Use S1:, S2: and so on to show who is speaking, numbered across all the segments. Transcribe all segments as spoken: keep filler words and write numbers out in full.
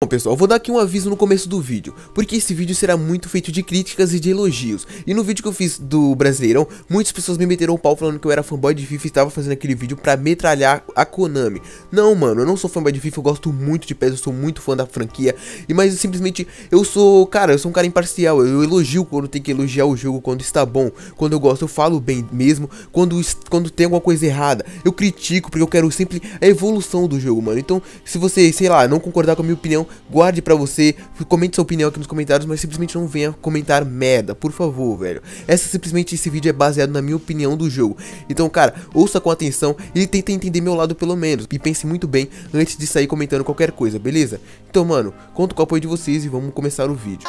S1: Bom, pessoal, eu vou dar aqui um aviso no começo do vídeo, porque esse vídeo será muito feito de críticas e de elogios. E no vídeo que eu fiz do Brasileirão, muitas pessoas me meteram o pau falando que eu era fanboy de FIFA e estava fazendo aquele vídeo pra metralhar a Konami. Não, mano, eu não sou fanboy de FIFA, eu gosto muito de P E S, eu sou muito fã da franquia. E mas simplesmente eu sou, cara, eu sou um cara imparcial, eu elogio quando tem que elogiar o jogo, quando está bom. Quando eu gosto, eu falo bem mesmo. Quando, quando tem alguma coisa errada, eu critico, porque eu quero sempre a evolução do jogo, mano. Então, se você, sei lá, não concordar com a minha opinião, guarde pra você, comente sua opinião aqui nos comentários, mas simplesmente não venha comentar merda, por favor, velho. Essa simplesmente, esse vídeo é baseado na minha opinião do jogo. Então, cara, ouça com atenção e tenta entender meu lado pelo menos. E pense muito bem antes de sair comentando qualquer coisa, beleza? Então, mano, conto com o apoio de vocês e vamos começar o vídeo.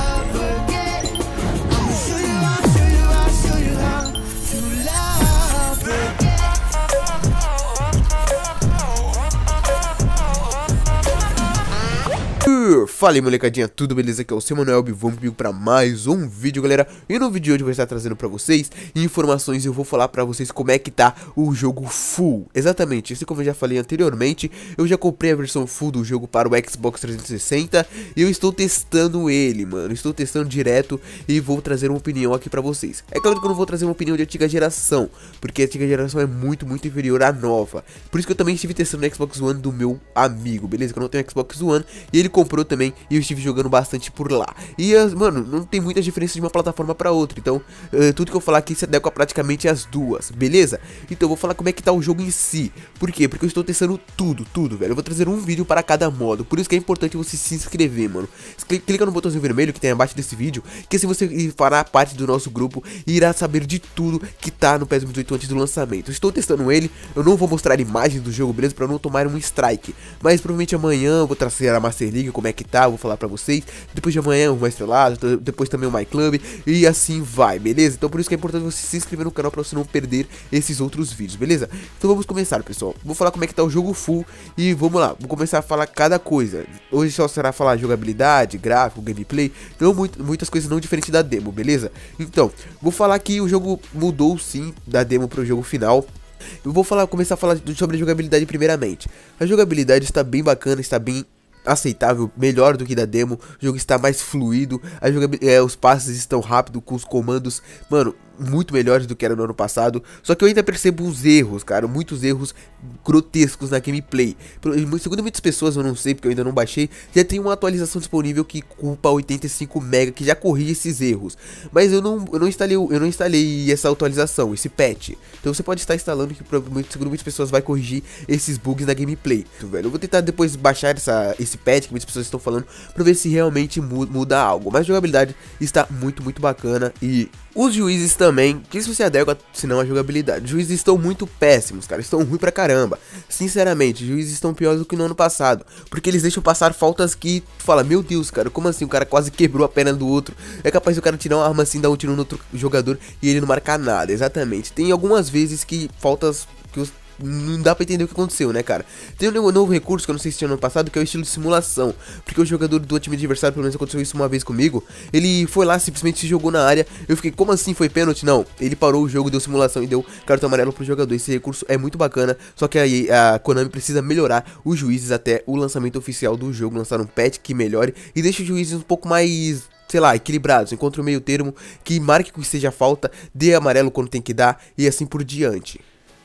S1: Fala aí, molecadinha, tudo beleza? Aqui é o seu Manuel, vamos comigo pra mais um vídeo, galera. E no vídeo de hoje eu vou estar trazendo pra vocês informações e eu vou falar pra vocês como é que tá o jogo full. Exatamente, isso como eu já falei anteriormente, eu já comprei a versão full do jogo para o Xbox trezentos e sessenta e eu estou testando ele, mano. Estou testando direto e vou trazer uma opinião aqui pra vocês. É claro que eu não vou trazer uma opinião de antiga geração, porque a antiga geração é muito, muito inferior à nova. Por isso que eu também estive testando no Xbox One do meu amigo, beleza? Que eu não tenho Xbox One e ele comprou também e eu estive jogando bastante por lá. E, as, mano, não tem muita diferença de uma plataforma pra outra. Então, uh, tudo que eu falar aqui se adequa praticamente às duas, beleza? Então, eu vou falar como é que tá o jogo em si. Por quê? Porque eu estou testando tudo, tudo, velho. Eu vou trazer um vídeo para cada modo. Por isso que é importante você se inscrever, mano. Clica no botãozinho vermelho que tem abaixo desse vídeo, que se você fará parte do nosso grupo, irá saber de tudo que tá no P E S vinte e oito antes do lançamento. Eu estou testando ele, eu não vou mostrar imagens do jogo, beleza? Pra não tomar um strike. Mas provavelmente amanhã eu vou trazer a Master League, como é que tá, eu vou falar pra vocês. Depois de amanhã o mais estrelado, depois também o My Club e assim vai, beleza? Então por isso que é importante você se inscrever no canal pra você não perder esses outros vídeos, beleza? Então vamos começar, pessoal. Vou falar como é que tá o jogo full e vamos lá, vou começar a falar cada coisa. Hoje só será falar jogabilidade, gráfico, gameplay, não muito, muitas coisas não diferentes da demo, beleza? Então, vou falar que o jogo mudou sim da demo pro jogo final. Eu vou falar, começar a falar sobre a jogabilidade primeiramente. A jogabilidade está bem bacana, está bem aceitável, melhor do que da demo. O jogo está mais fluido, a é, os passes estão rápidos com os comandos, mano, muito melhores do que era no ano passado. Só que eu ainda percebo os erros, cara, muitos erros grotescos na gameplay. Segundo muitas pessoas, eu não sei porque eu ainda não baixei, já tem uma atualização disponível que culpa oitenta e cinco mega, que já corrige esses erros. Mas eu não, eu não instalei, eu não instalei essa atualização, esse patch. Então você pode estar instalando que provavelmente, segundo muitas pessoas, vai corrigir esses bugs na gameplay. Então, velho, eu vou tentar depois baixar essa, esse patch que muitas pessoas estão falando pra ver se realmente muda algo. Mas a jogabilidade está muito, muito bacana e os juízes também, que isso se adequa, senão a jogabilidade. Os juízes estão muito péssimos, cara, estão ruins pra caramba. Sinceramente, os juízes estão piores do que no ano passado, porque eles deixam passar faltas que tu fala, meu Deus, cara, como assim? O cara quase quebrou a perna do outro. É capaz do cara tirar uma arma assim, dar um tiro no outro jogador e ele não marcar nada, exatamente. Tem algumas vezes que faltas que os não dá pra entender o que aconteceu, né, cara? Tem um novo recurso que eu não sei se tinha no ano passado, que é o estilo de simulação. Porque o jogador do time adversário, pelo menos aconteceu isso uma vez comigo, ele foi lá, simplesmente se jogou na área. Eu fiquei, como assim foi pênalti? Não, ele parou o jogo, deu simulação e deu cartão amarelo pro jogador. Esse recurso é muito bacana, só que aí a Konami precisa melhorar os juízes até o lançamento oficial do jogo, lançar um patch que melhore e deixe os juízes um pouco mais, sei lá, equilibrados, encontre o meio termo, que marque que seja falta, dê amarelo quando tem que dar e assim por diante.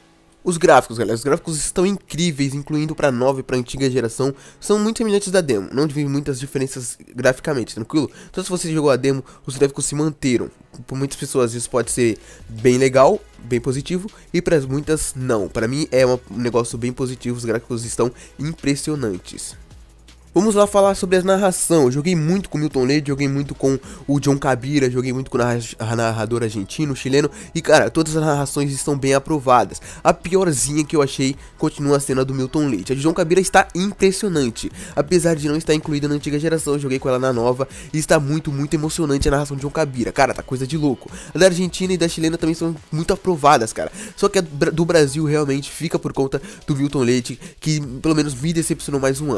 S1: Os gráficos, galera, os gráficos estão incríveis, incluindo para nova e para antiga geração, são muito semelhantes da demo, não tive muitas diferenças graficamente, tranquilo? Então se você jogou a demo, os gráficos se manteram. Por muitas pessoas isso pode ser bem legal, bem positivo, e para muitas não. Para mim é um negócio bem positivo, os gráficos estão impressionantes. Vamos lá falar sobre a narração. Eu joguei muito com o Milton Leite, joguei muito com o John Cabira, joguei muito com o narrador argentino, chileno. E cara, todas as narrações estão bem aprovadas. A piorzinha que eu achei continua sendo a do Milton Leite. A de John Cabira está impressionante. Apesar de não estar incluída na antiga geração, eu joguei com ela na nova. E está muito, muito emocionante a narração de John Cabira. Cara, tá coisa de louco. A da Argentina e da chilena também são muito aprovadas, cara. Só que a do Brasil realmente fica por conta do Milton Leite, que pelo menos me decepcionou mais um ano.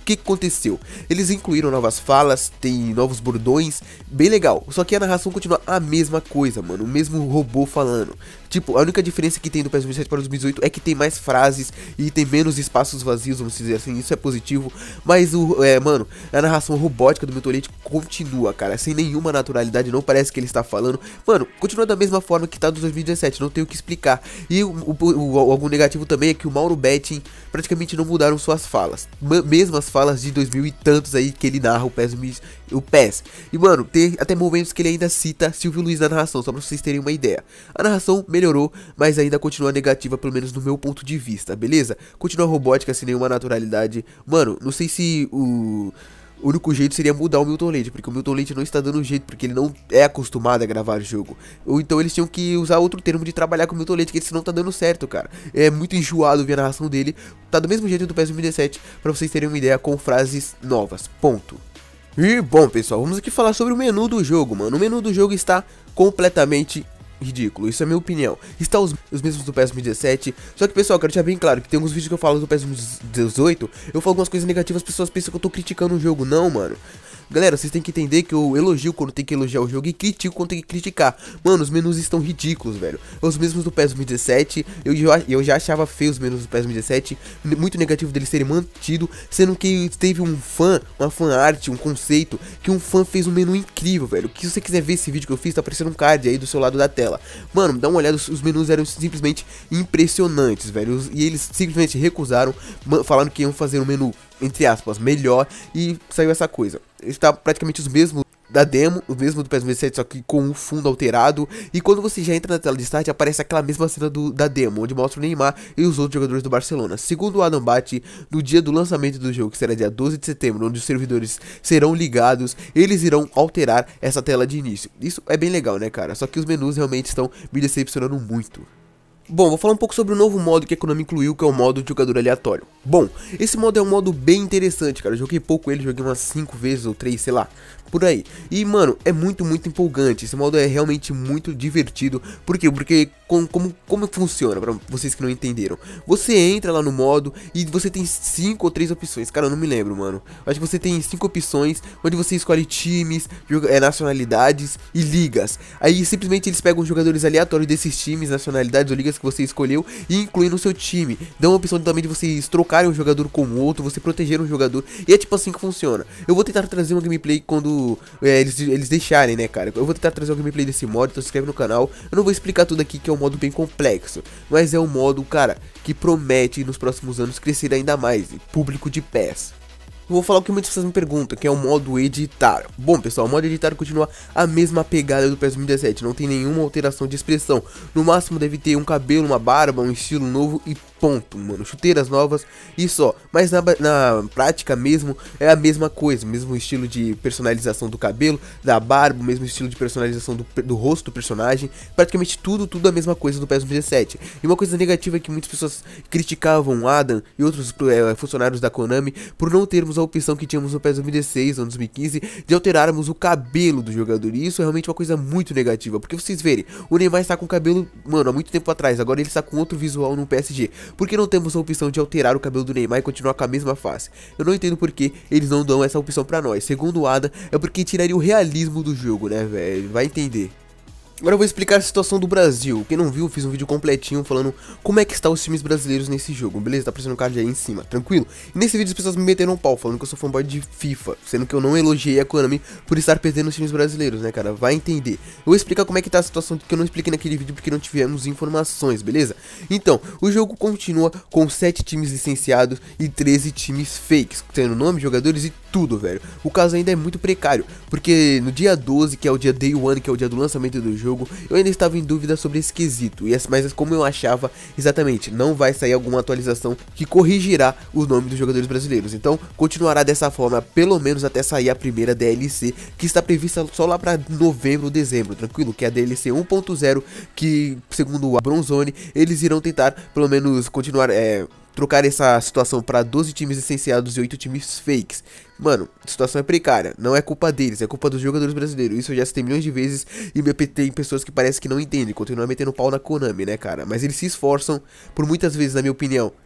S1: que que aconteceu? Eles incluíram novas falas, tem novos bordões, bem legal. Só que a narração continua a mesma coisa, mano, o mesmo robô falando. Tipo, a única diferença que tem do P E S dois mil e sete para o dois mil e dezoito é que tem mais frases e tem menos espaços vazios, vamos dizer assim, isso é positivo. Mas, o, é, mano, a narração robótica do Milton Leite continua, cara, sem nenhuma naturalidade, não parece que ele está falando. Mano, continua da mesma forma que tá do dois mil e dezessete, não tem o que explicar. E o, o, o, algo negativo também é que o Mauro Betting praticamente não mudaram suas falas, mesmo as falas de dois mil e tantos aí que ele narra o P E S, o P E S. E mano, tem até momentos que ele ainda cita Silvio Luiz na narração, só pra vocês terem uma ideia. A narração melhorou, mas ainda continua negativa, pelo menos no meu ponto de vista, beleza? Continua robótica sem nenhuma naturalidade. Mano, não sei se o... O único jeito seria mudar o Milton Leite, porque o Milton Leite não está dando jeito, porque ele não é acostumado a gravar jogo. Ou então eles tinham que usar outro termo de trabalhar com o Milton Leite, que esse não tá dando certo, cara. É muito enjoado ver a narração dele. Tá do mesmo jeito do P E S dois mil e dezessete, pra vocês terem uma ideia, com frases novas, ponto. E bom, pessoal, vamos aqui falar sobre o menu do jogo, mano. O menu do jogo está completamente ridículo, isso é a minha opinião. Está os, os mesmos do P E S dois mil e dezessete. Só que, pessoal, quero deixar bem claro que tem alguns vídeos que eu falo do P E S dois mil e dezoito, eu falo algumas coisas negativas, as pessoas pensam que eu tô criticando o jogo. Não, mano. Galera, vocês têm que entender que eu elogio quando tem que elogiar o jogo e critico quando tem que criticar. Mano, os menus estão ridículos, velho. Os mesmos do P E S dois mil e dezessete. Eu, eu já achava feio os menus do P E S dois mil e dezessete. Muito negativo deles serem mantido. Sendo que teve um fã, uma fan art, um conceito, que um fã fez um menu incrível, velho. Que se você quiser ver esse vídeo que eu fiz, tá aparecendo um card aí do seu lado da tela. Mano, dá uma olhada, os, os menus eram simplesmente impressionantes, velho. Os, e eles simplesmente recusaram, falando que iam fazer um menu, entre aspas, melhor, e saiu essa coisa. Está praticamente os mesmos da demo, o mesmo do P E S dois mil e dezessete, só que com o fundo alterado. E quando você já entra na tela de start, aparece aquela mesma cena do, da demo, onde mostra o Neymar e os outros jogadores do Barcelona. Segundo o Adam Bate, no dia do lançamento do jogo, que será dia doze de setembro, onde os servidores serão ligados, eles irão alterar essa tela de início. Isso é bem legal, né, cara? Só que os menus realmente estão me decepcionando muito. Bom, vou falar um pouco sobre o novo modo que a Konami incluiu, que é o modo de jogador aleatório. Bom, esse modo é um modo bem interessante, cara. Eu joguei pouco ele, joguei umas cinco vezes ou três, sei lá, por aí. E, mano, é muito, muito empolgante. Esse modo é realmente muito divertido. Por quê? Porque com, como, como funciona, pra vocês que não entenderam. Você entra lá no modo e você tem cinco ou três opções. Cara, eu não me lembro, mano. Acho que você tem cinco opções, onde você escolhe times, é, nacionalidades e ligas. Aí, simplesmente, eles pegam jogadores aleatórios desses times, nacionalidades ou ligas que você escolheu e incluem no seu time. Dá uma opção também de vocês trocarem um jogador com o outro, você proteger um jogador. E é tipo assim que funciona. Eu vou tentar trazer uma gameplay quando é, eles, eles deixarem, né, cara. Eu vou tentar trazer uma gameplay desse modo, então se inscreve no canal. Eu não vou explicar tudo aqui, que é um modo bem complexo, mas é um modo, cara, que promete nos próximos anos crescer ainda mais, público de P E S. Eu vou falar o que muitas pessoas me perguntam, que é o modo editar. Bom, pessoal, o modo editar continua a mesma pegada do P E S dois mil e dezessete, não tem nenhuma alteração de expressão. No máximo deve ter um cabelo, uma barba, um estilo novo e ponto, mano. Chuteiras novas e só. Mas na, na prática mesmo é a mesma coisa, mesmo estilo de personalização do cabelo, da barba, o mesmo estilo de personalização do, do rosto do personagem. Praticamente tudo, tudo a mesma coisa do P E S dois mil e dezessete. E uma coisa negativa é que muitas pessoas criticavam o Adam e outros é, funcionários da Konami por não termos a opção que tínhamos no P E S dois mil e dezesseis ou dois mil e quinze de alterarmos o cabelo do jogador. E isso é realmente uma coisa muito negativa, porque vocês verem, o Neymar está com o cabelo, mano, há muito tempo atrás, agora ele está com outro visual no P S G. Por que não temos a opção de alterar o cabelo do Neymar e continuar com a mesma face? Eu não entendo por que eles não dão essa opção pra nós. Segundo o Ada, é porque tiraria o realismo do jogo, né, velho? Vai entender. Agora eu vou explicar a situação do Brasil. Quem não viu, eu fiz um vídeo completinho falando como é que estão os times brasileiros nesse jogo, beleza? Tá aparecendo um card aí em cima, tranquilo? E nesse vídeo as pessoas me meteram um pau, falando que eu sou fanboy de FIFA, sendo que eu não elogiei a Konami por estar perdendo os times brasileiros, né, cara? Vai entender. Eu vou explicar como é que tá a situação que eu não expliquei naquele vídeo porque não tivemos informações, beleza? Então, o jogo continua com sete times licenciados e treze times fakes, tendo nome, jogadores e tudo, velho. O caso ainda é muito precário, porque no dia doze, que é o dia Day One, que é o dia do lançamento do jogo, eu ainda estava em dúvida sobre esse quesito, e mas como eu achava, exatamente, não vai sair alguma atualização que corrigirá o nome dos jogadores brasileiros. Então, continuará dessa forma, pelo menos até sair a primeira D L C, que está prevista só lá para novembro ou dezembro, tranquilo? Que é a D L C um ponto zero, que segundo a Bronzone, eles irão tentar, pelo menos, continuar, é... trocar essa situação para doze times licenciados e oito times fakes. Mano, a situação é precária, não é culpa deles, é culpa dos jogadores brasileiros. Isso eu já citei milhões de vezes e me tem pessoas que parece que não entendem, continuam metendo pau na Konami, né, cara? Mas eles se esforçam, por muitas vezes, na minha opinião,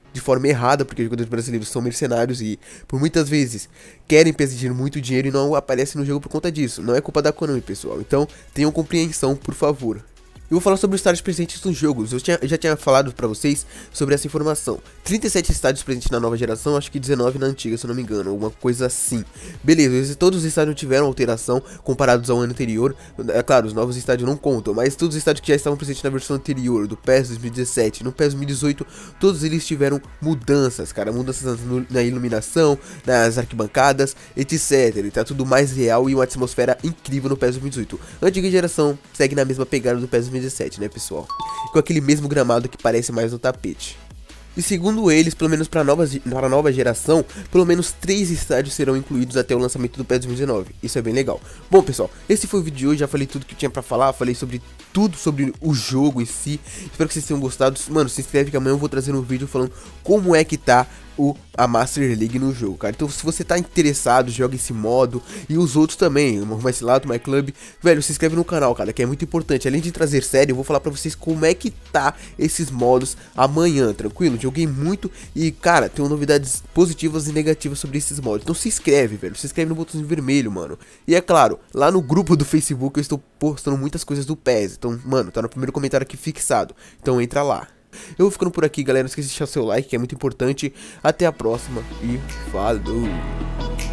S1: de forma errada, porque os jogadores brasileiros são mercenários e por muitas vezes querem pedir muito dinheiro e não aparecem no jogo por conta disso. Não é culpa da Konami, pessoal, então tenham compreensão, por favor. Eu vou falar sobre os estádios presentes nos jogos. Eu, tinha, eu já tinha falado pra vocês sobre essa informação. trinta e sete estádios presentes na nova geração, acho que dezenove na antiga, se eu não me engano, alguma coisa assim. Beleza, todos os estádios tiveram alteração comparados ao ano anterior. É claro, os novos estádios não contam, mas todos os estádios que já estavam presentes na versão anterior, do P E S dois mil e dezessete, no P E S dois mil e dezoito, todos eles tiveram mudanças, cara. Mudanças na iluminação, nas arquibancadas, etcétera. E tá tudo mais real e uma atmosfera incrível no P E S dois mil e dezoito. A antiga geração segue na mesma pegada do P E S dois mil e dezessete, né, pessoal? Com aquele mesmo gramado que parece mais no tapete. E segundo eles, pelo menos para a nova geração, pelo menos três estádios serão incluídos até o lançamento do P E S dois mil e dezenove. Isso é bem legal. Bom, pessoal, esse foi o vídeo de hoje. Já falei tudo que tinha pra falar. Falei sobre tudo sobre o jogo em si. Espero que vocês tenham gostado. Mano, se inscreve que amanhã eu vou trazer um vídeo falando como é que tá o, a Master League no jogo, cara. Então se você tá interessado, joga esse modo e os outros também, o Mais Lato, My Club, velho, se inscreve no canal, cara, que é muito importante. Além de trazer série, eu vou falar pra vocês como é que tá esses modos amanhã, tranquilo? Joguei muito e, cara, tenho novidades positivas e negativas sobre esses modos. Então se inscreve, velho, se inscreve no botãozinho vermelho, mano. E é claro, lá no grupo do Facebook eu estou postando muitas coisas do P E S. Então, mano, tá no primeiro comentário aqui fixado. Então entra lá. Eu vou ficando por aqui, galera. Não esqueça de deixar seu like, que é muito importante. Até a próxima e falou!